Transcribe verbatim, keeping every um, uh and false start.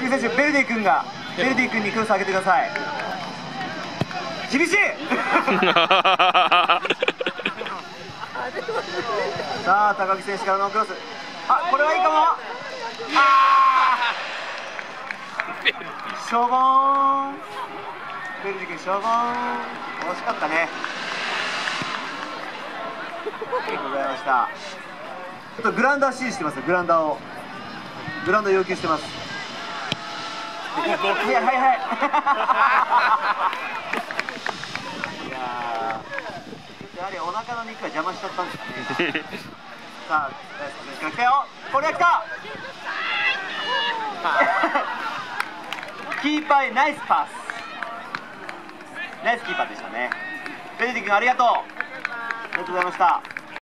選手、ベルディ君がベルディ君にクロス上げてください。厳しいさあ高木選手からのクロス、あ、これはいいかも。あー、しょぼーん、ベルディ君しょぼーん、惜しかったね。ありがとうございました。ちょっとグラウンダー指示してますよ。グラウンダーをグラウンダー要求してます。いや、はいはいはいいやー、やはりお腹の肉が邪魔しちゃったんですかね。さあ、大輔選手から来たよ。これが来たキーパーへナイスパス、ナイスキーパーでしたね。ベルディ君ありがとう、ありがとうございました。